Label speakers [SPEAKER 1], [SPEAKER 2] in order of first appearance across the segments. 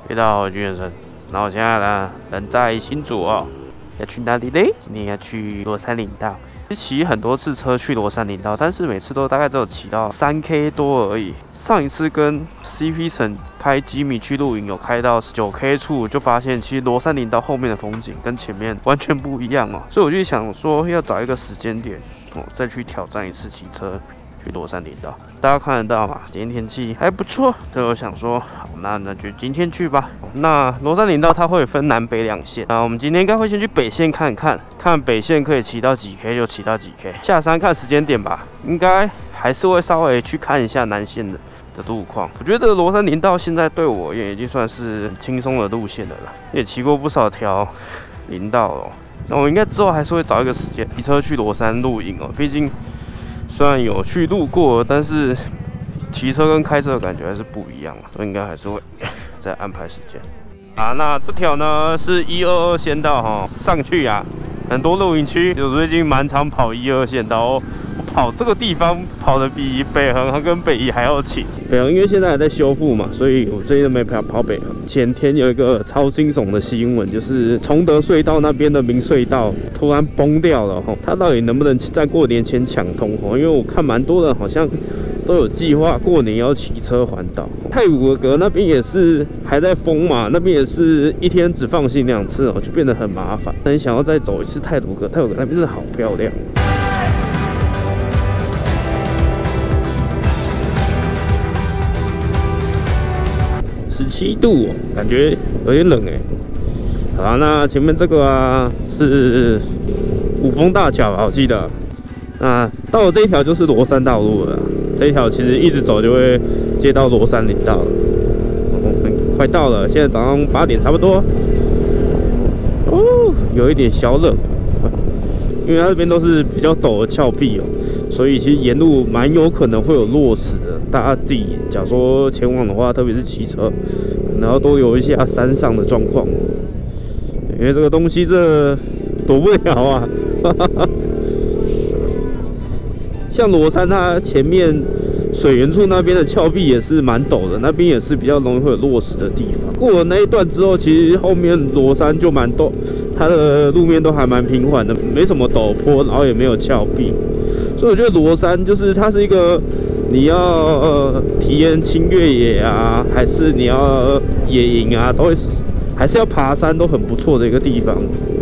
[SPEAKER 1] 大家好，我是军先生。那我现在呢，人在新竹哦，要去哪里嘞？今天要去罗山林道。骑很多次车去罗山林道，但是每次都大概只有骑到3K 多而已。上一次跟 CP 城开吉米去露营，有开到9K 处，就发现其实罗山林道后面的风景跟前面完全不一样哦。所以我就想说，要找一个时间点哦，再去挑战一次骑车。去罗山林道，大家看得到嘛？今天天气还不错，所以我想说，好，那就今天去吧。那罗山林道它会分南北2线，我们今天应该会先去北线看看，看北线可以骑到几 K 就骑到几 K， 下山看时间点吧。应该还是会稍微去看一下南线的路况。我觉得罗山林道现在对我也已经算是很轻松的路线了啦，也骑过不少条林道了。那我应该之后还是会找一个时间骑车去罗山露营哦，毕竟。虽然有去路过，但是骑车跟开车的感觉还是不一样，所以应该还是会再安排时间。那这条呢是122线道哈，上去很多露营区，我最近蛮常跑122线道哦。我跑这个地方跑得比北横跟北宜还要勤。北横因为现在还在修复嘛，所以我最近都没跑北横。前天有一个超惊悚的新闻，就是崇德隧道那边的明隧道突然崩掉了哈，它到底能不能在过年前抢通？因为我看蛮多人好像都有计划过年要骑车环岛。太鲁阁那边也是还在封嘛，那边也是一天只放行2次哦，就变得很麻烦。很想要再走一次太鲁阁，太鲁阁那边是好漂亮。17度哦，感觉有点冷哎。好，那前面这个是五峰大桥吧，我记得。那到了这一条就是罗山道路了，这一条其实一直走就会接到罗山林道了。快到了，现在早上8点差不多。哦，有一点小冷，因为它这边都是比较陡的峭壁哦，所以其实沿路蛮有可能会有落石的。大家自己假如说前往的话，特别是骑车，可能要多留意一下山上的状况，因为这个东西这躲不了啊。像罗山，它前面水源处那边的峭壁也是蛮陡的，那边也是比较容易会有落石的地方。过了那一段之后，其实后面罗山就蛮陡，它的路面都还蛮平缓的，没什么陡坡，然后也没有峭壁。所以我觉得罗山就是它是一个你要体验轻越野啊，还是你要野营啊，都会还是要爬山都很不错的一个地方。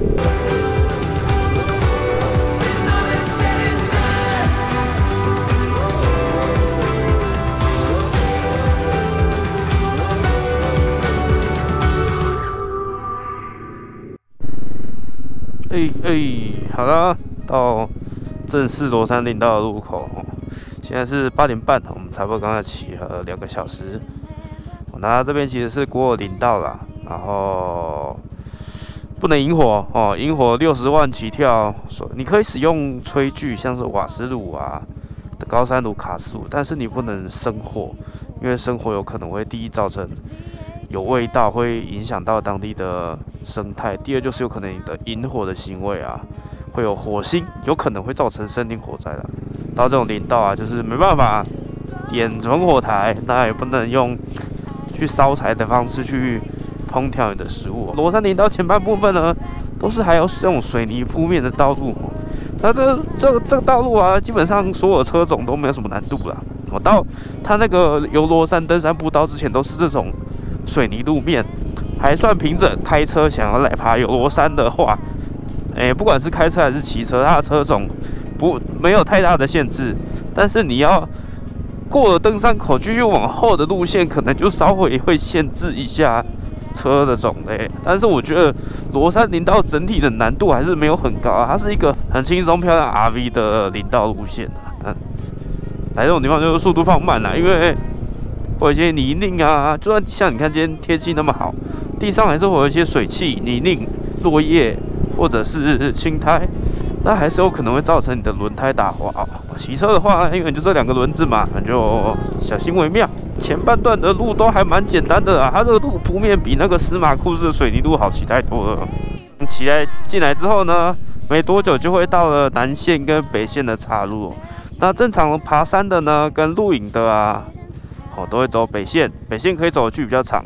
[SPEAKER 1] 好了，到正式罗山林道的路口，现在是8点半，我们差不多刚才骑了2个小时。那这边其实是国有林道啦，然后不能引火哦，引火60万起跳。你可以使用炊具，像是瓦斯炉的高山炉、卡式炉，但是你不能生火，因为生火有可能会第一造成有味道，会影响到当地的生态；第二就是有可能你的引火的行为会有火星，有可能会造成森林火灾的。到这种林道就是没办法点焚火台，那也不能用去烧柴的方式去烹调你的食物。罗山林道前半部分呢，都是还有这种水泥铺面的道路。那这个道路基本上所有车种都没有什么难度啦。我到它那个游罗山登山步道之前都是这种水泥路面，还算平整。开车想要来爬游罗山的话，不管是开车还是骑车，它的车种没有太大的限制，但是你要过了登山口继续往后的路线，可能就稍微会限制一下车的种类。但是我觉得罗山林道整体的难度还是没有很高它是一个很轻松漂亮 RV 的林道路线来这种地方就是速度放慢因为会有一些泥泞就算像你看今天天气那么好，地上还是会有一些水汽、泥泞、落叶或者是青苔，那还是有可能会造成你的轮胎打滑骑车的话，因为就这2个轮子嘛，就小心为妙。前半段的路都还蛮简单的它这个路铺面比那个司马库斯的水泥路好骑太多了。进来之后呢，没多久就会到了南线跟北线的岔路。那正常爬山的呢，跟露营的都会走北线，北线可以走的距比较长。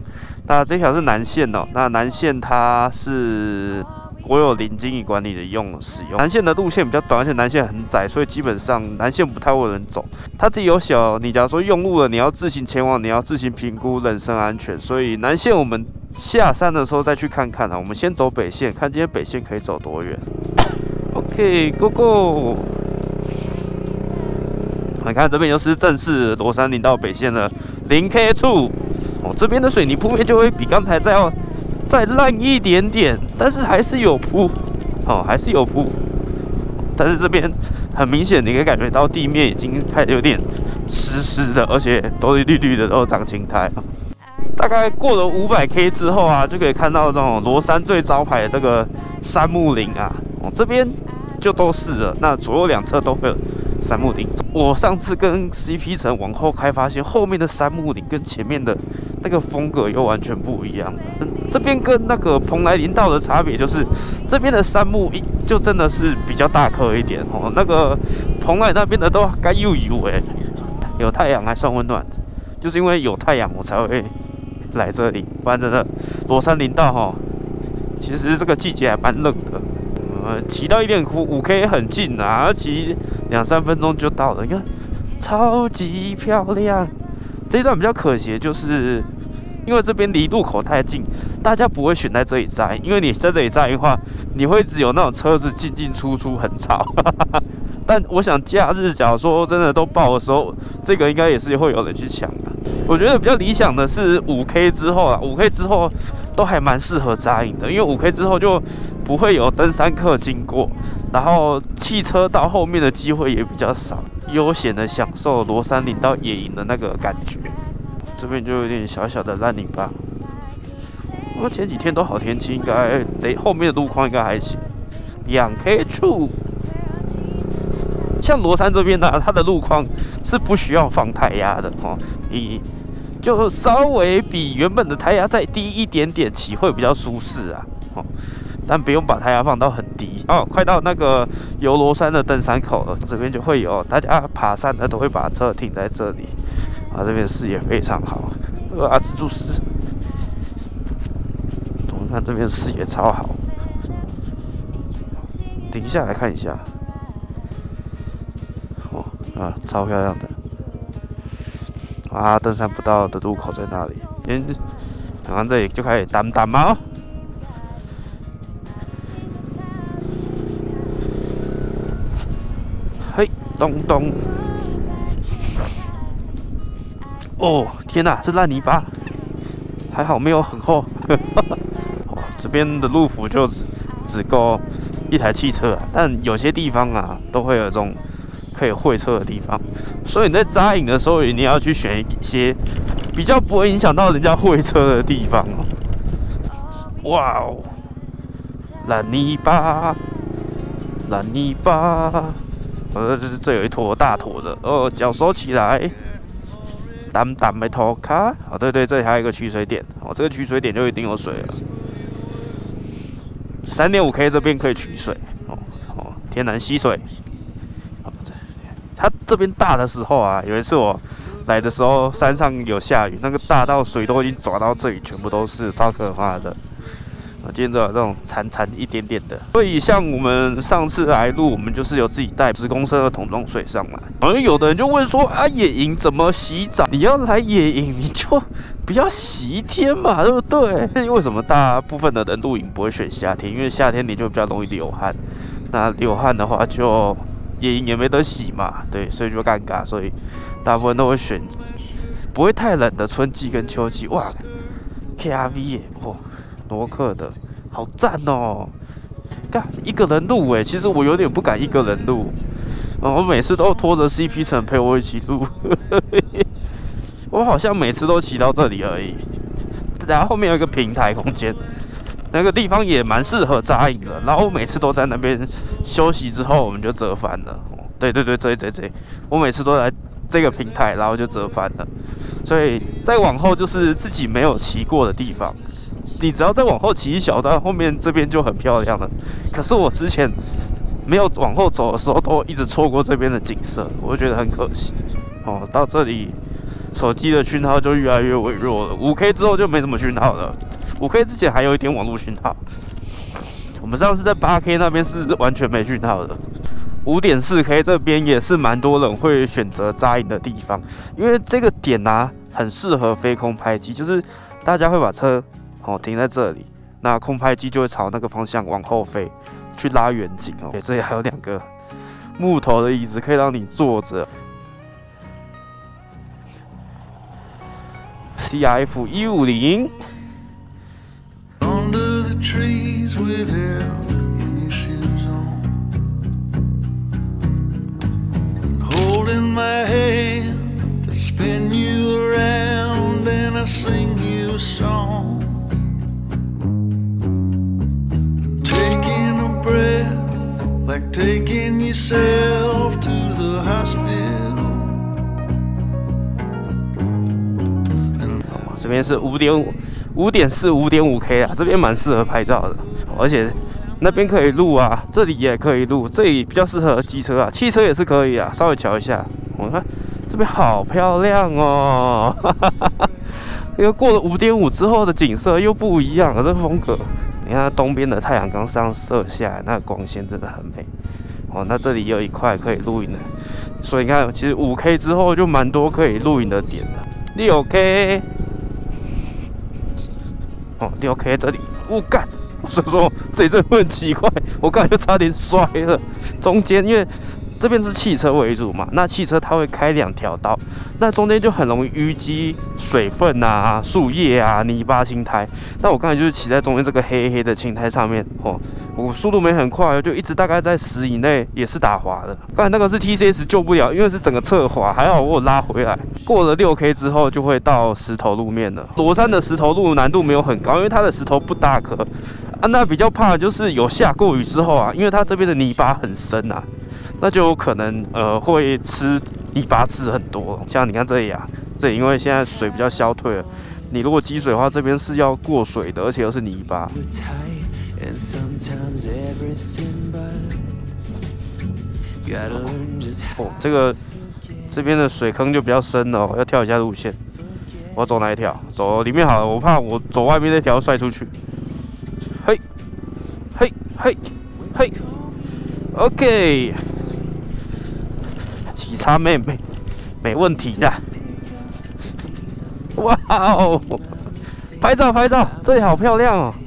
[SPEAKER 1] 那这条是南线哦，那南线它是国有林经营管理的使用。南线的路线比较短，而且南线很窄，所以基本上南线不太会有人走。它自己有写，你假如说用路了，你要自行前往，你要自行评估人身安全。所以南线我们下山的时候再去看看啊。我们先走北线，看今天北线可以走多远。OK，Go Go！ 你看这边就是正式罗山林道北线的0K 处。哦，这边的水泥铺面就会比刚才再烂一点点，但是还是有铺，哦，还是有铺。但是这边很明显，你可以感觉到地面已经开始有点湿的，而且都是绿绿的，都长青苔。大概过了500K 之后啊，就可以看到这种罗山最招牌的这个杉木林啊，哦，这边就都是了。那左右两侧都会有杉木林。我上次跟 CP 城往后开，发现后面的杉木林跟前面的那个风格又完全不一样。这边跟那个蓬莱林道的差别就是，这边的杉木就真的是比较大颗一点哦。那个蓬莱那边的都该油哎，有太阳还算温暖，就是因为有太阳我才会来这里。不然真的罗山林道哈，其实这个季节还蛮冷的。骑到1.5K 很近啊，骑2-3分钟就到了。你看，超级漂亮。这一段比较可惜的就是，因为这边离路口太近，大家不会选在这里摘，因为你在这里摘的话，你会只有那种车子进进出出很吵。但我想假日假如说真的都爆的时候，这个应该也是会有人去抢的。我觉得比较理想的是5K 之后啊，5K 之后都还蛮适合扎营的，因为5K 之后就不会有登山客经过，然后汽车到后面的机会也比较少，悠闲的享受罗山林道野营的那个感觉。这边就有点小小的烂泥巴，不过前几天都好天气，应该后面的路况应该还行。2K 处。像罗山这边呢，它的路况是不需要放胎压的哦，就稍微比原本的胎压再低一点点骑会比较舒适啊，哦，但不用把胎压放到很低哦。快到那个游罗山的登山口了，这边就会有大家爬山的都会把车停在这里啊，这边视野非常好啊，蜘蛛丝，我们看这边视野超好，停下来看一下。啊，超漂亮的！啊，登山步道的入口在那里。看看这里就开始淡嘛。嘿，咚咚！哦，天哪，是烂泥巴，还好没有很厚。哦，这边的路幅就只够一台汽车啊，但有些地方啊都会有这种可以会车的地方，所以你在扎营的时候，你要去选一些比较不会影响到人家会车的地方哦。哇哦，烂泥巴，烂泥巴，这有一坨大坨的哦，脚收起来，淡淡的头卡。哦，对，这里还有一个取水点哦，这个取水点就一定有水了。3.5K 这边可以取水哦，天然溪水。它这边大的时候啊，有一次我来的时候，山上有下雨，那个大到水都已经抓到这里，全部都是，超可怕的。今天只有这种潺一点点的。所以像我们上次来录，我们就是有自己带10公升的桶装水上来。好像有的人就问说啊，野营怎么洗澡？你要来野营，你就不要洗一天嘛，对不对？为什么大部分的人露营不会选夏天？因为夏天你就比较容易流汗，那流汗的话就野营也没得洗嘛，对，所以就尴尬，所以大部分都会选不会太冷的春季跟秋季。哇 ，KRV 耶，哇，诺克的，好赞哦！干一个人录哎，其实我有点不敢一个人录，我每次都拖着 CP 城陪我一起录，我好像每次都骑到这里而已。然后后面有一个平台空间，那个地方也蛮适合扎营的。然后我每次都在那边休息之后，我们就折返了。对，这，我每次都来这个平台，然后就折返了。所以再往后就是自己没有骑过的地方，你只要再往后骑一小段，后面这边就很漂亮了。可是我之前没有往后走的时候，都一直错过这边的景色，我就觉得很可惜。哦，到这里手机的讯号就越来越微弱了。5K 之后就没什么讯号了，5K 之前还有一点网络讯号。我们上次在8K 那边是完全没讯号的。5.4K 这边也是蛮多人会选择扎营的地方，因为这个点啊很适合飞空拍机，就是大家会把车停在这里，那空拍机就会朝那个方向往后飞，去拉远景哦。这里还有2个木头的椅子可以让你坐着。CRF 150。
[SPEAKER 2] My hand to spin you around and I sing you a song, taking a breath like taking yourself to the hospital.
[SPEAKER 1] 这边是5.4、5.5K 啊，这边蛮适合拍照的，而且那边可以录啊，这里也可以录，这里比较适合机车啊，汽车也是可以啊，稍微瞧一下。我看这边好漂亮哦，因为过了5.5之后的景色又不一样了，这风格。你看东边的太阳刚上射下来，那个光线真的很美。哦，那这里有一块可以录影的，所以你看，其实5K 之后就蛮多可以录影的点了。6K， 哦，6K 这里，干！所以说这里真的很奇怪，我刚才就差点摔了。中间因为这边是汽车为主嘛，那汽车它会开2条道，那中间就很容易淤积水分啊、树叶啊、泥巴、青苔。那我刚才就是骑在中间这个黑黑的青苔上面哦，我速度没很快，就一直大概在10以内，也是打滑的。刚才那个是 TCS 救不了，因为是整个侧滑，还好我有拉回来。过了6K 之后就会到石头路面了。罗山的石头路难度没有很高，因为它的石头不大颗啊。那比较怕的就是有下过雨之后啊，因为它这边的泥巴很深啊。那就有可能会吃泥巴吃很多，像你看这里啊，这里因为现在水比较消退了，你如果积水的话，这边是要过水的，而且又是泥巴。哦，这边的水坑就比较深了哦，要跳一下路线。我要走哪一条？走里面好了，我怕我走外面那条摔出去。嘿，嘿，嘿，嘿 ，OK。喜茶妹妹，没问题的。哇哦，拍照拍照，这里好漂亮哦，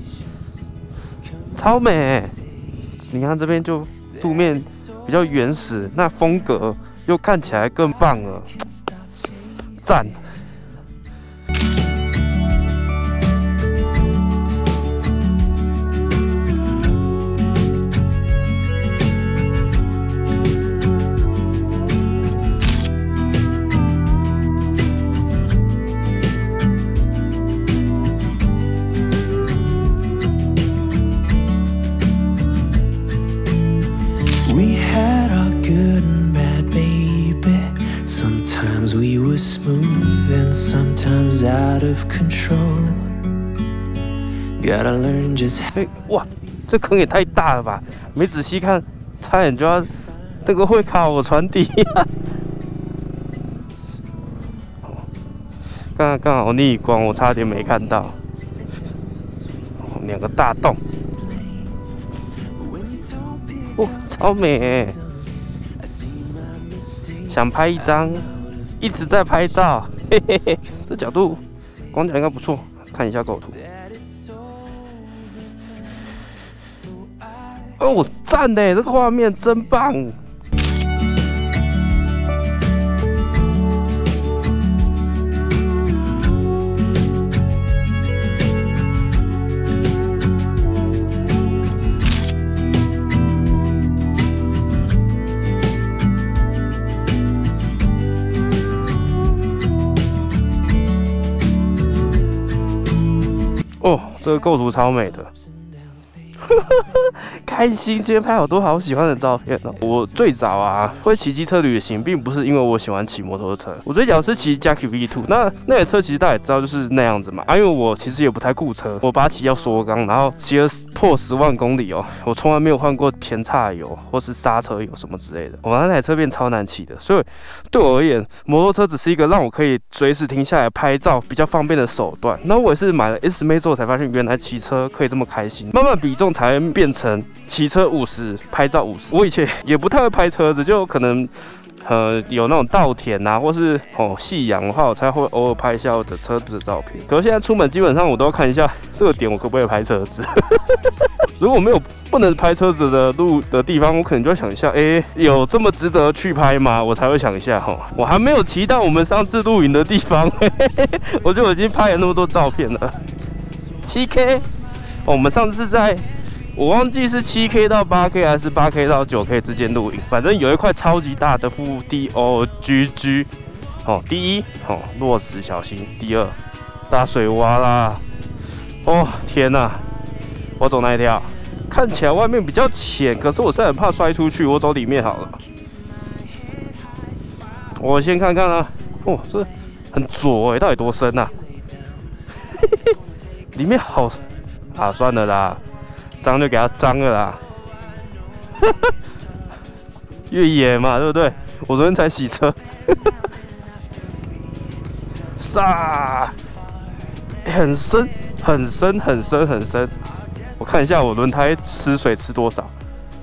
[SPEAKER 1] 超美。你看这边就路面比较原始，那风格又看起来更棒了，赞。
[SPEAKER 2] Smooth and sometimes out of control. Gotta learn just.
[SPEAKER 1] 哇，这坑也太大了吧！没仔细看，差点就要那个会卡我船底。刚好逆光，我差点没看到。2个大洞，哦，超美！想拍一张。一直在拍照，嘿嘿嘿，这角度光角应该不错，看一下构图。哦，赞呢，这个画面真棒。哦，这个构图超美的， 开心，今天拍好多好喜欢的照片哦。我最早啊会骑机车旅行，并不是因为我喜欢骑摩托车，我最早是骑 Jackie V2，那台车其实大家也知道就是那样子嘛。因为我其实也不太顾车，我把它骑到缩缸，然后骑了破10万公里哦，我从来没有换过偏差油或是刹车油什么之类的。我那台车变超难骑的，所以对我而言，摩托车只是一个让我可以随时停下来拍照比较方便的手段。那我也是买了 S M A 之后才发现，原来骑车可以这么开心，慢慢比重才变成骑车50，拍照50。我以前也不太会拍车子，就可能有那种稻田啊，或是夕阳的话，我才会偶尔拍一下我的车子的照片。可是现在出门基本上我都要看一下这个点我可不可以拍车子。如果没有不能拍车子的路的地方，我可能就要想一下，有这么值得去拍吗？我才会想一下我还没有骑到我们上次露营的地方，我就已经拍了那么多照片了。7K，我们上次我忘记是7K 到8K 还是8K 到9K 之间露营，反正有一块超级大的腹地GG。第一落石小心，第二大水洼啦。天哪，我走那一条，看起来外面比较浅，可是我是很怕摔出去，我走里面好了。我先看看啊，这很浊到底多深啊？里面好啊，算了啦。脏就给它脏了啦，越野嘛，对不对？我昨天才洗车，很深，很深，很深，很深。我看一下我轮胎吃水吃多少，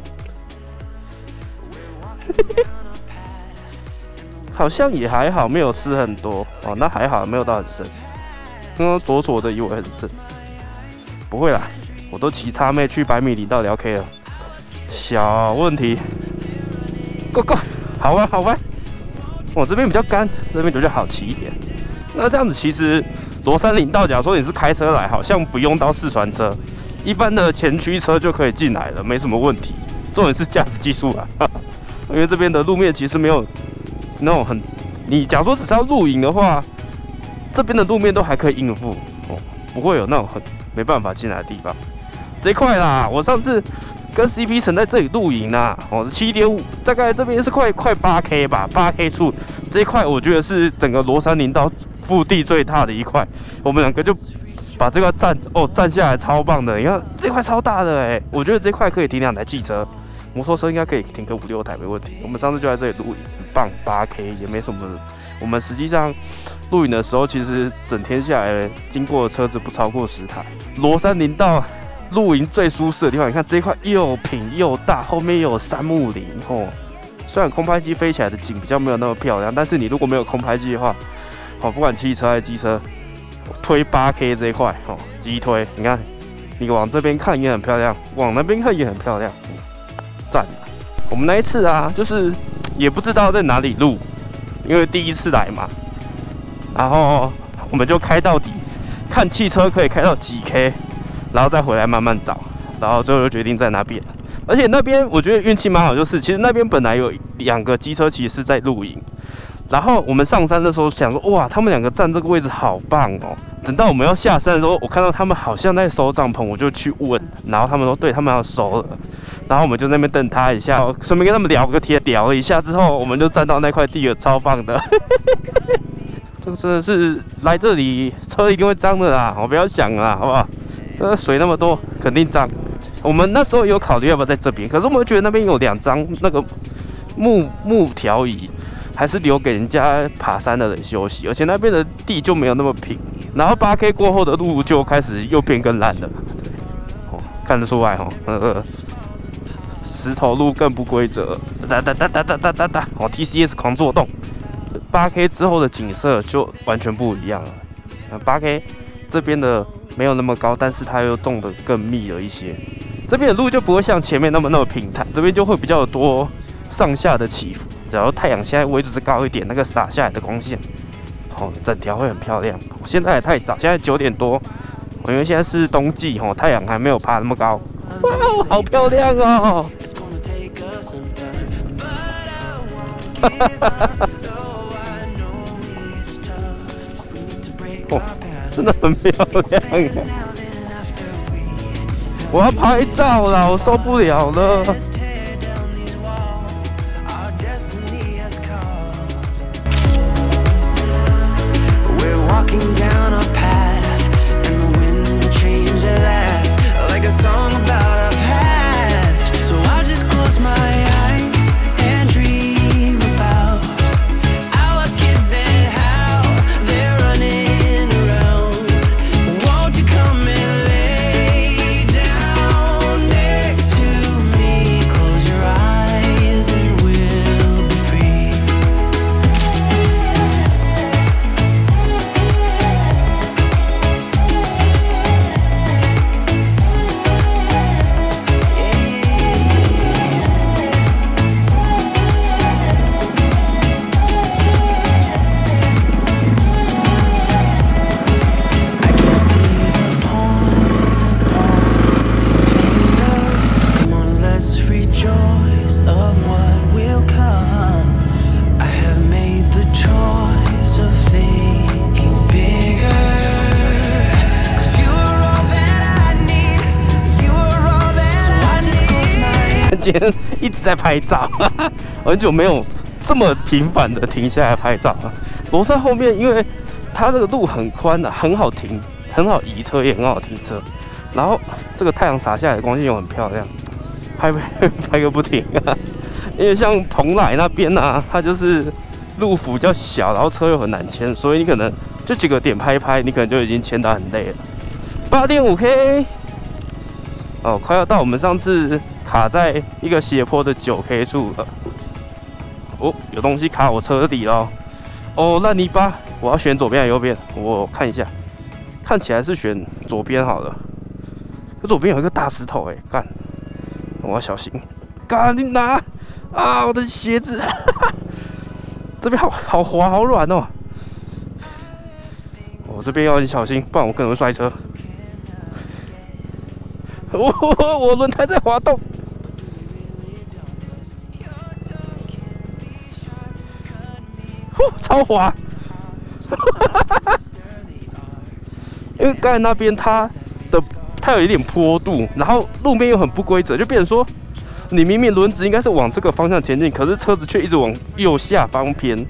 [SPEAKER 1] 好像也还好，没有吃很多那还好，没有到很深。刚刚左的以为很深，不会啦。我都骑叉妹去100米领到聊 K 了，小问题。Go， 好吧。我这边比较干，这边比较好骑一点。那这样子其实罗山林道，假如说你是开车来，好像不用到4传车，一般的前驱车就可以进来了，没什么问题。重点是驾驶技术啦，因为这边的路面其实没有那种你假如说只是要露营的话，这边的路面都还可以应付不会有那种没办法进来的地方。这块啦，我上次跟 CP 城在这里露营啊，是7.5，大概这边是快 8K 吧，8K 处这一块我觉得是整个罗山林道腹地最大的一块，我们两个就把这块占下来，超棒的。你看这块超大的我觉得这块可以停2台汽车，摩托车应该可以停个5、6台没问题。我们上次就在这里露营，很棒，8K 也没什么。我们实际上露营的时候，其实整天下来经过的车子不超过10台。罗山林道露营最舒适的地方，你看这一块又平又大，后面又有杉木林虽然空拍机飞起来的景比较没有那么漂亮，但是你如果没有空拍机的话，不管汽车还是机车，推8K 这一块机推，你看你往这边看也很漂亮，往那边看也很漂亮，赞！我们那一次啊，就是也不知道在哪里录，因为第一次来嘛，然后我们就开到底，看汽车可以开到几 K。然后再回来慢慢找，然后最后就决定在那边。而且那边我觉得运气蛮好，就是其实那边本来有2个机车，其实是在露营。然后我们上山的时候想说，哇，他们2个站这个位置好棒哦。等到我们要下山的时候，我看到他们好像在收帐篷，我就去问，然后他们说对，他们要收了。然后我们就在那边等他一下，顺便跟他们聊个天，聊了一下之后，我们就站到那块地了，超棒的。这个真的是来这里车一定会脏的啦，我不要想啦，好不好？水那么多，肯定脏。我们那时候有考虑要不要在这边，可是我们觉得那边有2张那个木条椅，还是留给人家爬山的人休息，而且那边的地就没有那么平。然后8K 过后的路就开始又变更烂了，看得出来石头路更不规则，TCS 狂作动。8K 之后的景色就完全不一样了。8K 这边的没有那么高，但是它又种得更密了一些。这边的路就不会像前面那么平坦，这边就会比较多上下的起伏。然后太阳现在位置是高一点，那个洒下来的光线，整条会很漂亮。现在也太早，现在9点多，因为现在是冬季，太阳还没有爬那么高。哇，好漂亮哦！真的很漂亮。 我要拍照啦，我受不了了。
[SPEAKER 2] Walking down a path, and the wind will change at last, like a song about our past. So I'll just close my eyes and dream about our kids and how they're running around. Won't you come and lay down next to me? Close your eyes and we'll be free.
[SPEAKER 1] 今天一直在拍照，很久没有这么频繁的停下来拍照了。罗山后面，因为它这个路很宽啊，很好停，很好移车，也很好停车。然后这个太阳洒下来，光线又很漂亮，拍个不停啊。因为像蓬莱那边啊，它就是路幅比较小，然后车又很难牵，所以你可能就几个点拍一拍，你可能就已经牵到很累了。8.5K， 哦，快要到我们上次卡在一个斜坡的9K 处了。哦，有东西卡我车底了。哦，烂泥巴，我要选左边还是右边？我看一下，看起来是选左边好了。可左边有一个大石头，干，我要小心。干你拿啊！我的鞋子，这边好滑好软哦。我这边要很小心，不然我可能会摔车。我轮胎在滑动。超滑，因为刚才那边它有一点坡度，然后路面又很不规则，就变成说，你明明轮子应该是往这个方向前进，可是车子却一直往右下方偏。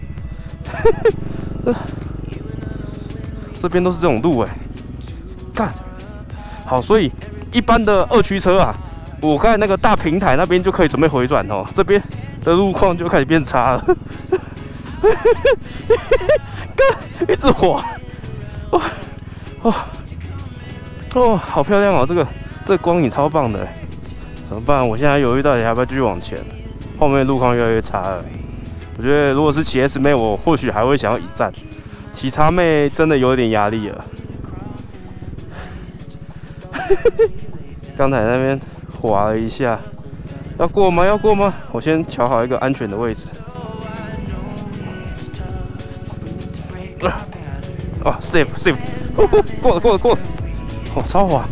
[SPEAKER 1] 这边都是这种路干好，所以一般的2驱车啊，我刚才那个大平台那边就可以准备回转哦，这边的路况就开始变差了。一直滑，好漂亮哦！这个光影超棒的，怎么办？我现在犹豫到底要不要继续往前，后面路况越来越差了。我觉得如果是骑 S 妹，我或许还会想要一战，骑叉妹真的有点压力了。刚才那边滑了一下，要过吗？要过吗？我先瞧好一个安全的位置。哦 ，safe， 过了，哦，超滑，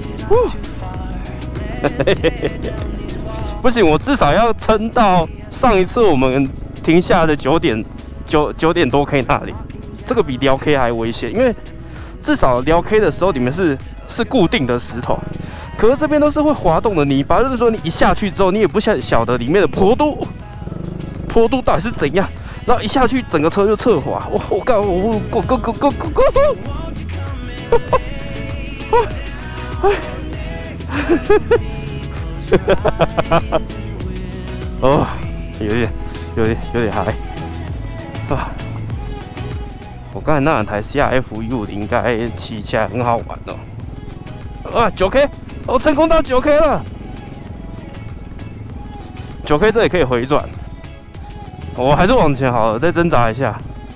[SPEAKER 1] 不行，我至少要撑到上一次我们停下的9点多 K 那里，这个比撩 K 还危险，因为至少撩 K 的时候里面是固定的石头，可是这边都是会滑动的泥巴，就是说你一下去之后，你也不晓得里面的坡度到底是怎样。然后一下去，整个车就侧滑，我靠！我过！哦，有点嗨啊！我刚才那两台 CRF-150应该骑起来很好玩哦。啊，9K， 我成功到9K 了。9K 这里可以回转。我还是往前好了，再挣扎一下。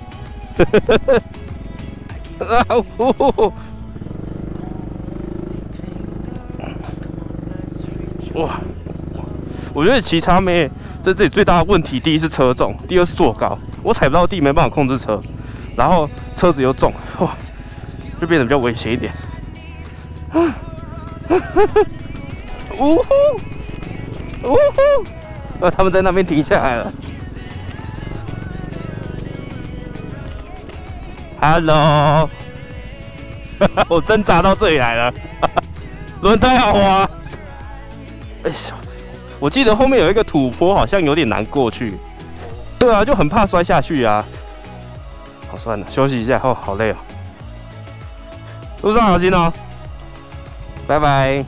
[SPEAKER 1] 哇！我觉得骑叉妹在这里最大的问题，第一是车重，第二是坐高，我踩不到地，没办法控制车，然后车子又重，哇，就变得比较危险一点。他们在那边停下来了。Hello， 我挣扎到这里来了，轮胎好滑， 哎呀，我记得后面有一个土坡，好像有点难过去。对啊，就很怕摔下去啊。好，算了，休息一下。哦，好累哦。路上小心哦。拜拜。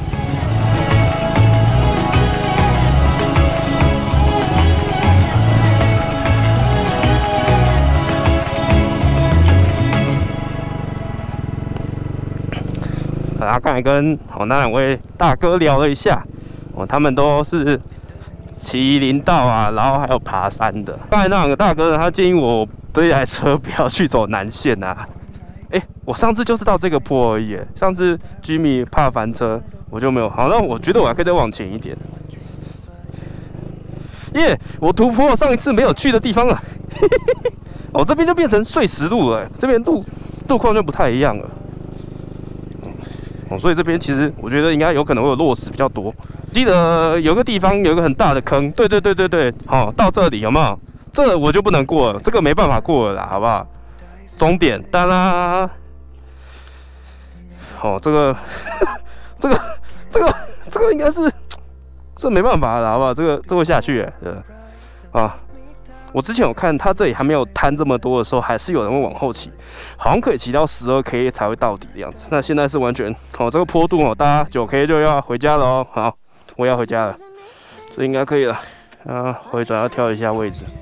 [SPEAKER 1] 刚才跟那两位大哥聊了一下，他们都是骑林道啊，然后还有爬山的。刚才那两个大哥呢，他建议我这台车不要去走南线啊。我上次就是到这个坡而已。上次 Jimmy 怕翻车，我就没有。好，那我觉得我还可以再往前一点。我突破上一次没有去的地方了。这边就变成碎石路了，这边路况就不太一样了。所以这边其实我觉得应该有可能会有落石比较多。记得有个地方有一个很大的坑，对，到这里有没有？这我就不能过了，这个没办法过了啦，好不好？终点，哒啦。这个应该是这没办法了，好不好？这会下去我之前有看他这里还没有摊这么多的时候，还是有人会往后骑，好像可以骑到12K 才会到底的样子。那现在是完全这个坡度大家 9K 就要回家了哦。好，我要回家了，这应该可以了。回转要挑一下位置，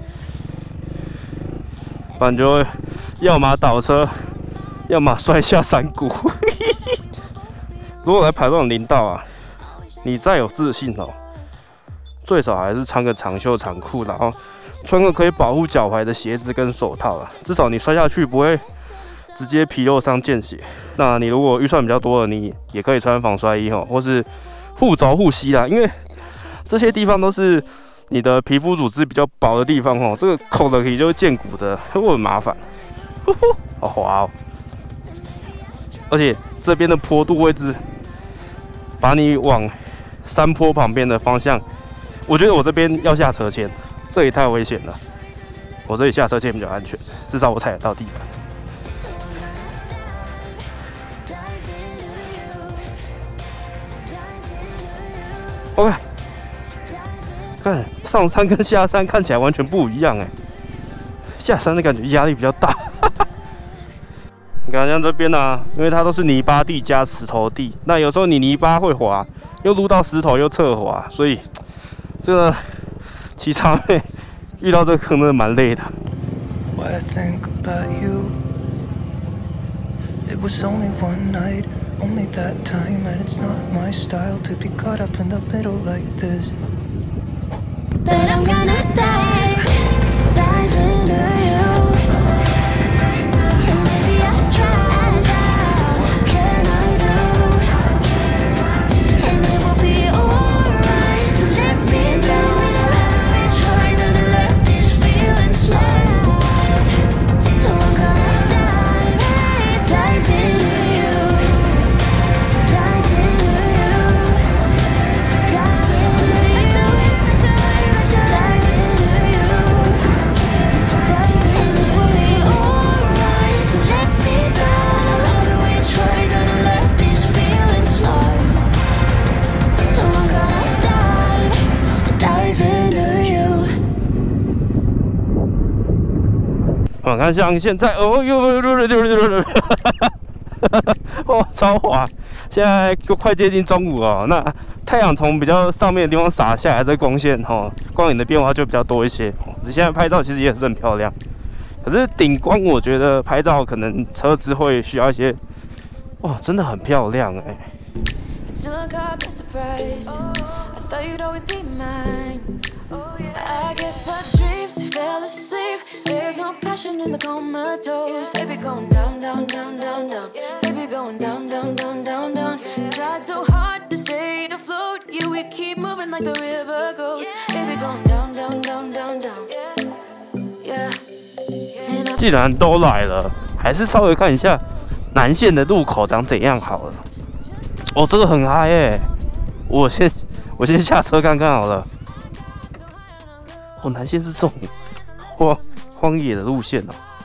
[SPEAKER 1] 不然就会要么倒车，要么摔下山谷。如果来排这种林道啊，你再有自信最少还是穿个长袖长裤，然后穿个可以保护脚踝的鞋子跟手套啦，至少你摔下去不会直接皮肉伤见血。那你如果预算比较多的，你也可以穿防摔衣或是护肘护膝啦，因为这些地方都是你的皮肤组织比较薄的地方这个扣了可以就会见骨的，会很麻烦。好滑哦，而且这边的坡度位置，把你往山坡旁边的方向，我觉得我这边要下车签。这里太危险了，我这里下车线比较安全，至少我踩得到地板。OK， 看上山跟下山看起来完全不一样下山的感觉压力比较大。你看像这边因为它都是泥巴地加石头地，那有时候你泥巴会滑，又撸到石头又侧滑，所以这个骑叉妹遇到这个坑真的蛮累的。
[SPEAKER 2] Why I think about you. It was only one night, only that time, and it's not my style to be caught up in the middle like this. But I'm gonna dive into you. And maybe I tried. What can I do? And it will be alright to let me down. We try to let these feelings slide. So I'm gonna dive into you. Dive into you. Dive into you. Dive into you. Dive into it will be alright to let me down. Although we try to let these feelings slide. So I'm gonna dive into you.
[SPEAKER 1] 我看像现在超滑！现在就快接近中午了，那太阳从比较上面的地方洒下来，这光线光影的变化就比较多一些。现在拍照其实也是很漂亮，可是顶光我觉得拍照可能车子会需要一些，真的很漂亮
[SPEAKER 3] Still I'm caught by surprise. I thought you'd always be mine. I guess our dreams fell asleep. There's no passion in the comatose. Baby going down, down, down, down, down. Baby going down, down, down, down, down. Tried so hard to stay afloat. Yeah, we keep moving like the river goes. Baby going down, down, down, down, down. Yeah.
[SPEAKER 1] 既然都来了，还是稍微看一下南线的路口长怎样好了。这个很嗨我先下车看看好了。南线是这种荒野的路线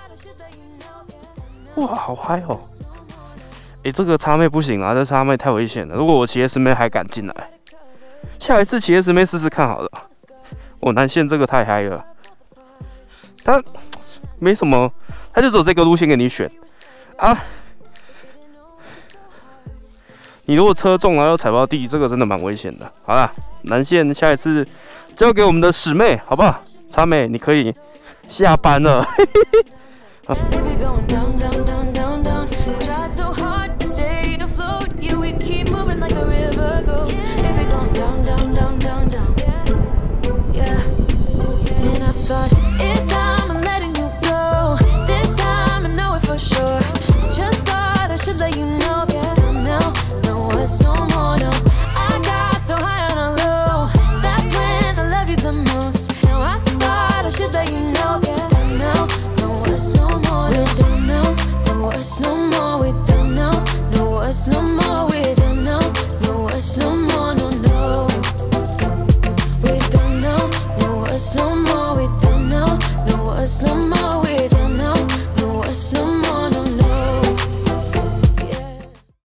[SPEAKER 1] 哇，好嗨这个叉妹不行啊，这叉妹太危险了。如果我骑在身边还敢进来， 下一次骑 S 妹试试看好了。南线这个太嗨了，它没什么，它就只有这个路线给你选啊。你如果车重然后又踩不到地，这个真的蛮危险的。好啦，南线下一次交给我们的史妹，好不好？叉妹，你可以下班了。
[SPEAKER 3] Baby going down, down, down.